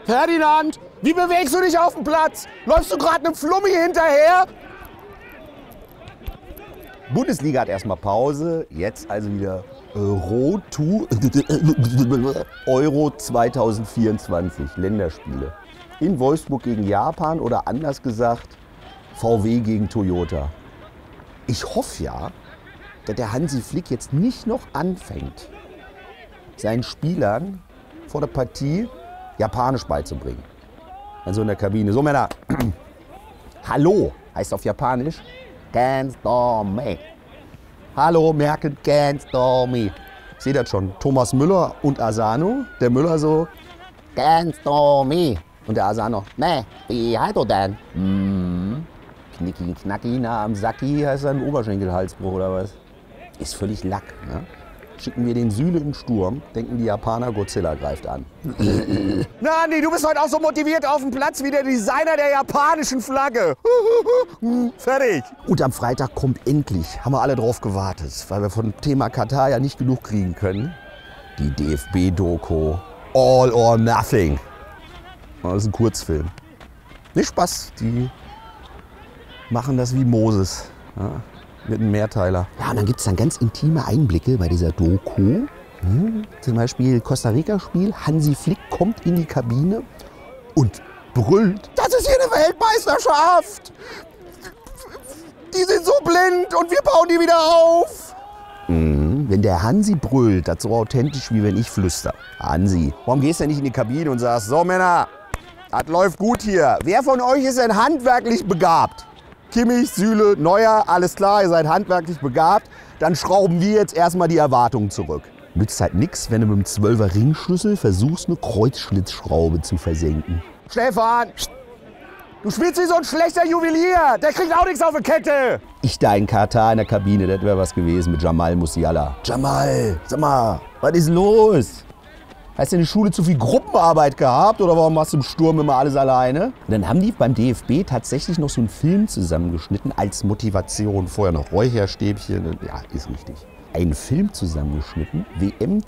Ferdinand, wie bewegst du dich auf dem Platz? Läufst du gerade einem Flummi hinterher? Bundesliga hat erstmal Pause, jetzt also wieder Road to Euro 2024, Länderspiele. In Wolfsburg gegen Japan oder anders gesagt VW gegen Toyota. Ich hoffe ja, dass der Hansi Flick jetzt nicht noch anfängt, seinen Spielern vor der Partie Japanisch beizubringen. Also in der Kabine. So Männer, Hallo heißt auf Japanisch Gansdome. Hallo Merkel, Gansdome. Ich sehe das schon. Thomas Müller und Asano. Der Müller so Gansdome. Und der Asano, ne, wie heißt du denn? Knicki, knacki, na am Sacki heißt ein Oberschenkelhalsbruch oder was? Ist völlig Lack. Ne? Schicken wir den Süle in Sturm, denken die Japaner, Godzilla greift an. Na Andi, du bist heute auch so motiviert auf dem Platz wie der Designer der japanischen Flagge. Fertig. Und am Freitag kommt endlich, haben wir alle drauf gewartet, weil wir von Thema Katar ja nicht genug kriegen können, die DFB-Doku All or Nothing. Das ist ein Kurzfilm. Nicht Spaß, die machen das wie Moses. Ja, mit einem Mehrteiler. Ja, und dann gibt es dann ganz intime Einblicke bei dieser Doku. Zum Beispiel Costa-Rica-Spiel. Hansi Flick kommt in die Kabine und brüllt: Das ist hier eine Weltmeisterschaft! Die sind so blind und wir bauen die wieder auf! Wenn der Hansi brüllt, das so authentisch, wie wenn ich flüster. Hansi, warum gehst du nicht in die Kabine und sagst: So Männer, das läuft gut hier. Wer von euch ist denn handwerklich begabt? Kimmich, Süle, Neuer, alles klar, ihr seid handwerklich begabt. Dann schrauben wir jetzt erstmal die Erwartungen zurück. Nützt halt nichts, wenn du mit dem 12er Ringschlüssel versuchst, eine Kreuzschlitzschraube zu versenken. Stefan, du spielst wie so ein schlechter Juwelier. Der kriegt auch nichts auf die Kette. Ich da in Katar in der Kabine, das wäre was gewesen mit Jamal Musiala. Jamal, sag mal, was ist los? Hast du in der Schule zu viel Gruppenarbeit gehabt oder warum machst du im Sturm immer alles alleine? Und dann haben die beim DFB tatsächlich noch so einen Film zusammengeschnitten als Motivation. Vorher noch Räucherstäbchen. Ja, ist richtig. Einen Film zusammengeschnitten. WM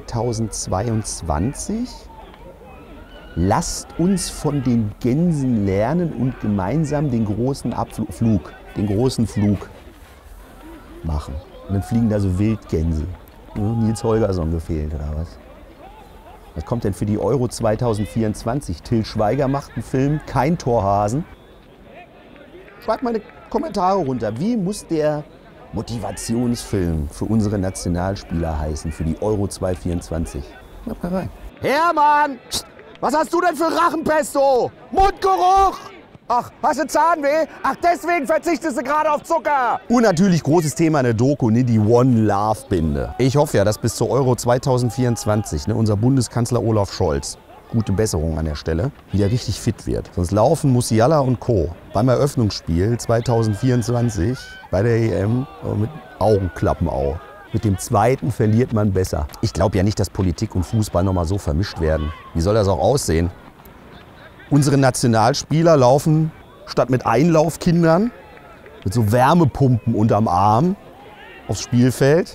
2022. Lasst uns von den Gänsen lernen und gemeinsam den großen Flug machen. Und dann fliegen da so Wildgänse. Nils Holgersson gefehlt oder was? Was kommt denn für die Euro 2024? Till Schweiger macht einen Film, kein Torhasen. Schreibt mal in die Kommentare runter, wie muss der Motivationsfilm für unsere Nationalspieler heißen, für die Euro 2024? Schreibt mal rein. Hermann, was hast du denn für Rachenpesto? Mundgeruch! Ach, hast du Zahnweh? Ach, deswegen verzichtest du gerade auf Zucker. Und natürlich großes Thema in der Doku, ne, die One-Love-Binde. Ich hoffe ja, dass bis zur Euro 2024 unser Bundeskanzler Olaf Scholz, gute Besserung an der Stelle, wieder richtig fit wird. Sonst laufen Musiala und Co. beim Eröffnungsspiel 2024 bei der EM mit Augenklappen auf. Mit dem zweiten verliert man besser. Ich glaube ja nicht, dass Politik und Fußball noch mal so vermischt werden. Wie soll das auch aussehen? Unsere Nationalspieler laufen statt mit Einlaufkindern mit so Wärmepumpen unterm Arm aufs Spielfeld.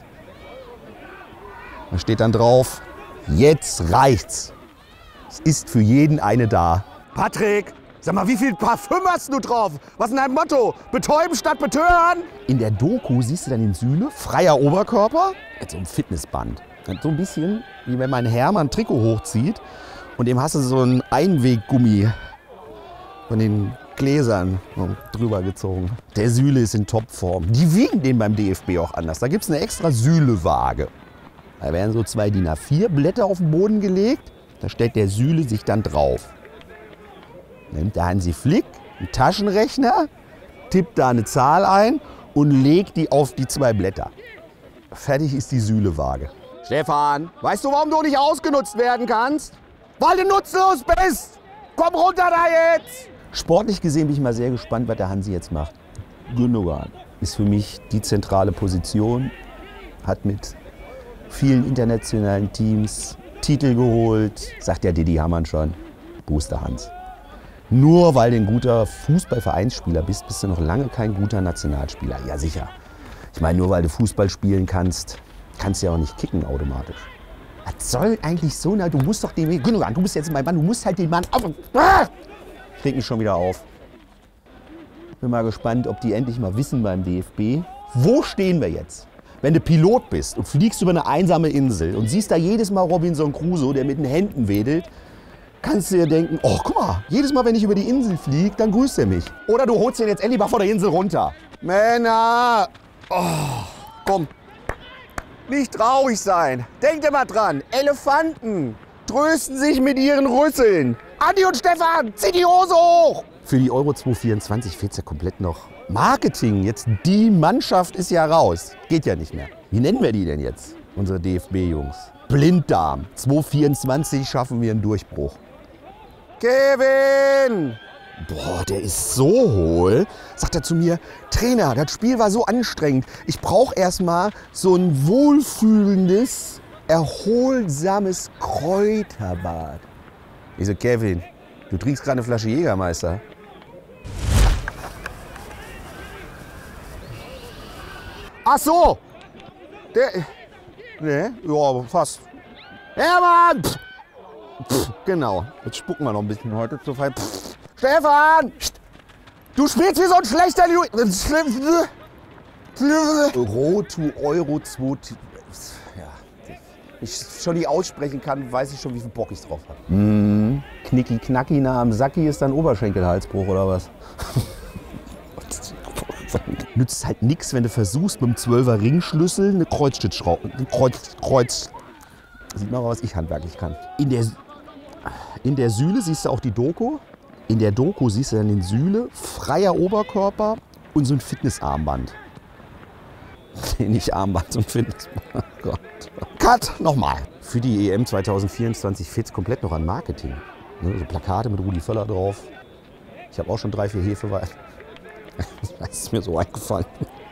Da steht dann drauf: Jetzt reicht's. Es ist für jeden eine da. Patrick, sag mal, wie viel Parfüm hast du drauf? Was ist denn dein Motto? Betäuben statt betören? In der Doku siehst du dann den Süle, freier Oberkörper, mit so einem Fitnessband. So ein bisschen wie wenn mein Hermann ein Trikot hochzieht. Und dem hast du so einen Einweggummi von den Gläsern drüber gezogen. Der Süle ist in Topform. Die wiegen den beim DFB auch anders. Da gibt es eine extra Süle-Waage. Da werden so 2 DIN A4 Blätter auf den Boden gelegt. Da stellt der Süle sich dann drauf. Dann nimmt der Hansi Flick einen Taschenrechner, tippt da eine Zahl ein und legt die auf die 2 Blätter. Fertig ist die Süle-Waage. Stefan, weißt du, warum du nicht ausgenutzt werden kannst? Weil du nutzlos bist! Komm runter da jetzt! Sportlich gesehen bin ich mal sehr gespannt, was der Hansi jetzt macht. Gündogan ist für mich die zentrale Position, hat mit vielen internationalen Teams Titel geholt, sagt ja Didi Hamann schon, Booster Hans. Nur weil du ein guter Fußballvereinsspieler bist, bist du noch lange kein guter Nationalspieler. Ja sicher. Ich meine, nur weil du Fußball spielen kannst, kannst du ja auch nicht kicken automatisch. Was soll eigentlich so? Na, du musst doch den... Gündogan, du bist jetzt mein Mann, du musst halt den Mann auf... Ah! Ich reg mich schon wieder auf. Bin mal gespannt, ob die endlich mal wissen beim DFB. Wo stehen wir jetzt? Wenn du Pilot bist und fliegst über eine einsame Insel und siehst da jedes Mal Robinson Crusoe, der mit den Händen wedelt, kannst du dir denken, oh, guck mal, jedes Mal, wenn ich über die Insel fliege, dann grüßt er mich. Oder du holst den jetzt endlich mal von der Insel runter. Männer! Oh, komm. Nicht traurig sein. Denkt immer dran, Elefanten trösten sich mit ihren Rüsseln. Andi und Stefan, zieh die Hose hoch! Für die Euro 2024 fehlt es ja komplett noch Marketing. Jetzt die Mannschaft ist ja raus. Geht ja nicht mehr. Wie nennen wir die denn jetzt, unsere DFB-Jungs? Blinddarm. 2024 schaffen wir einen Durchbruch. Kevin! Boah, der ist so hohl. Sagt er zu mir, Trainer, das Spiel war so anstrengend. Ich brauche erstmal so ein wohlfühlendes, erholsames Kräuterbad. Ich so, Kevin, du trinkst gerade eine Flasche Jägermeister. Ach so! Ne, ja, fast. Hermann! Genau. Jetzt spucken wir noch ein bisschen heute zu viel. Stefan! Du spielst wie so ein schlechter Road to Euro 2. Ja. Ich schon nicht aussprechen kann, weiß ich schon, wie viel Bock ich drauf habe. Knicki knacki nah am Sacki ist dann Oberschenkelhalsbruch oder was? Nützt halt nichts, wenn du versuchst, mit dem 12er Ringschlüssel eine Kreuzstützschraube. Kreuz. Sieht man, was ich handwerklich kann. In der Sühle siehst du auch die Doku. In der Doku siehst du dann den Sühle, freier Oberkörper und so ein Fitnessarmband. Nee, nicht Armband, so ein Fitnessarmband. Oh Gott. Cut! Nochmal. Für die EM 2024 fehlt es komplett noch an Marketing. Ne, so Plakate mit Rudi Völler drauf. Ich habe auch schon 3, 4 Hefewein. Das ist mir so eingefallen.